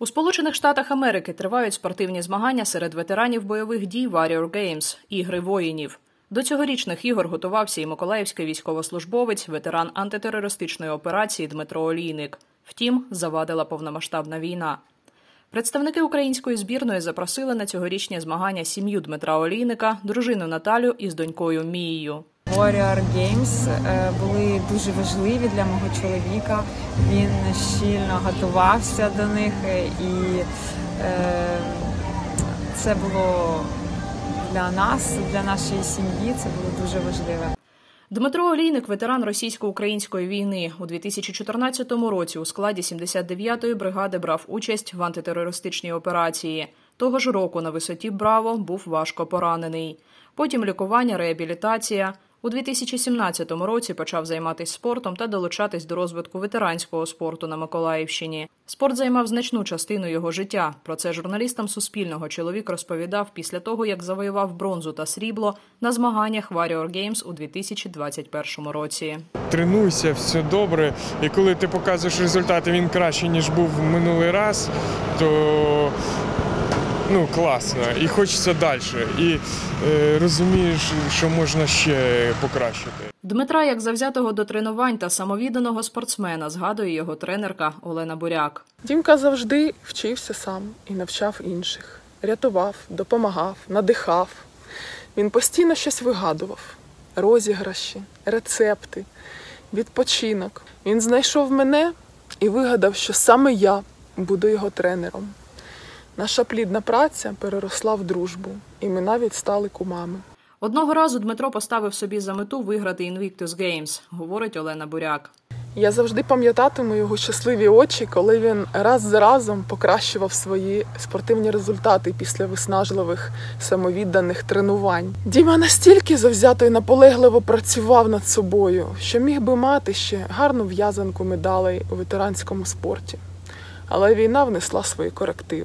У Сполучених Штатах Америки тривають спортивні змагання серед ветеранів бойових дій Warrior Games – Ігри воїнів. До цьогорічних ігор готувався і миколаївський військовослужбовець, ветеран антитерористичної операції Дмитро Олійник. Втім, завадила повномасштабна війна. Представники української збірної запросили на цьогорічні змагання сім'ю Дмитра Олійника, дружину Наталю із донькою Мією. Warrior Games були дуже важливі для мого чоловіка. Він щільно готувався до них, і це було для нас, для нашої сім'ї, це було дуже важливо. Дмитро Олійник – ветеран російсько-української війни. У 2014 році у складі 79-ї бригади брав участь в антитерористичній операції. Того ж року на висоті Браво був важко поранений. Потім лікування, реабілітація. У 2017 році почав займатися спортом та долучатись до розвитку ветеранського спорту на Миколаївщині. Спорт займав значну частину його життя. Про це журналістам Суспільного чоловік розповідав після того, як завоював бронзу та срібло на змаганнях Warrior Games у 2021 році. Тренуйся, все добре. І коли ти показуєш результати, він краще, ніж був минулий раз, то класно. І хочеться далі. І розумієш, що можна ще покращити. Дмитра як завзятого до тренувань та самовідданого спортсмена, згадує його тренерка Олена Буряк. Дімка завжди вчився сам і навчав інших. Рятував, допомагав, надихав. Він постійно щось вигадував. Розіграші, рецепти, відпочинок. Він знайшов мене і вигадав, що саме я буду його тренером. Наша плідна праця переросла в дружбу, і ми навіть стали кумами. Одного разу Дмитро поставив собі за мету виграти Invictus Games, говорить Олена Буряк. Я завжди пам'ятатиму його щасливі очі, коли він раз за разом покращував свої спортивні результати після виснажливих самовідданих тренувань. Діма настільки завзято і наполегливо працював над собою, що міг би мати ще гарну в'язанку медалей у ветеранському спорті. Але війна внесла свої корективи.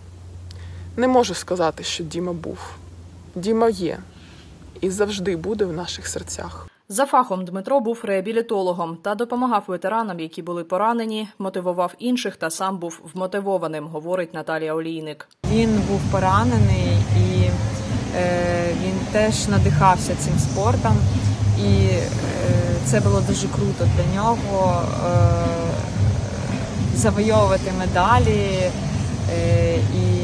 Не можу сказати, що Діма був. Діма є і завжди буде в наших серцях. За фахом Дмитро був реабілітологом та допомагав ветеранам, які були поранені, мотивував інших та сам був вмотивованим, говорить Наталія Олійник. Він був поранений і він теж надихався цим спортом. І це було дуже круто для нього завойовувати медалі і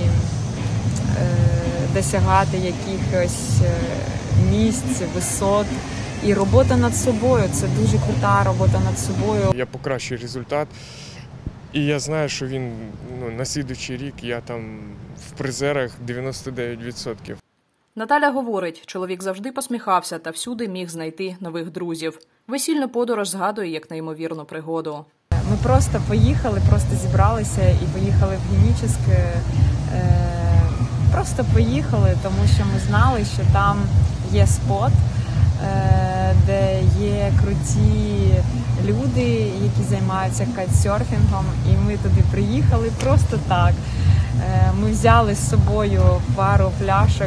досягати якихось місць, висот. І робота над собою – це дуже крута робота над собою. Я покращую результат, і я знаю, що він на слідуючий рік я там в призерах 99%. Наталя говорить, чоловік завжди посміхався та всюди міг знайти нових друзів. Весільну подорож згадує як неймовірну пригоду. Ми просто поїхали, просто зібралися і поїхали в Генічеське. Просто поїхали, тому що ми знали, що там є спот, де є круті люди, які займаються кайтсерфінгом, і ми туди приїхали просто так. Ми взяли з собою пару пляшок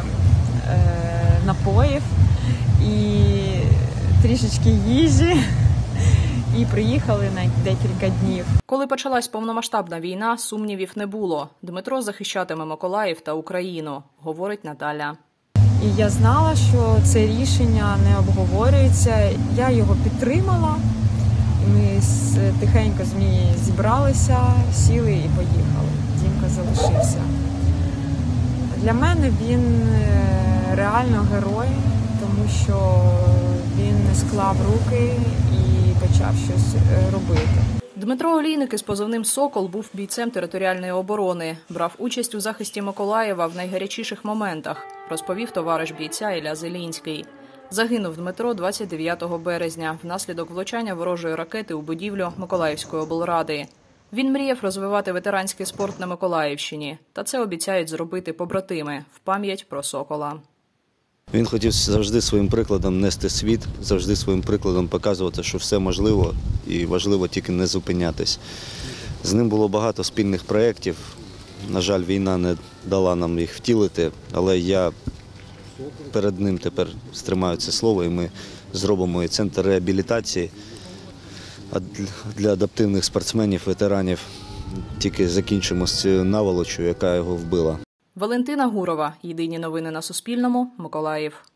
напоїв і трішечки їжі. І приїхали на декілька днів. Коли почалась повномасштабна війна, сумнівів не було. Дмитро захищатиме Миколаїв та Україну, говорить Наталя. І я знала, що це рішення не обговорюється. Я його підтримала. Ми тихенько з Мією зібралися, сіли і поїхали. Дімка залишився. Для мене він реально герой, тому що він не склав руки і почав щось робити. Дмитро Олійник із позивним «Сокол» був бійцем територіальної оборони. Брав участь у захисті Миколаєва в найгарячіших моментах, розповів товариш бійця Ілля Зелінський. Загинув Дмитро 29 березня внаслідок влучання ворожої ракети у будівлю Миколаївської облради. Він мріяв розвивати ветеранський спорт на Миколаївщині. Та це обіцяють зробити побратими в пам'ять про «Сокола». Він хотів завжди своїм прикладом нести світ, завжди своїм прикладом показувати, що все можливо і важливо тільки не зупинятись. З ним було багато спільних проєктів. На жаль, війна не дала нам їх втілити, але я перед ним тепер стримаю це слово, і ми зробимо і центр реабілітації для адаптивних спортсменів, ветеранів тільки закінчимо з цією наволочою, яка його вбила. Валентина Гурова. Єдині новини на Суспільному. Миколаїв.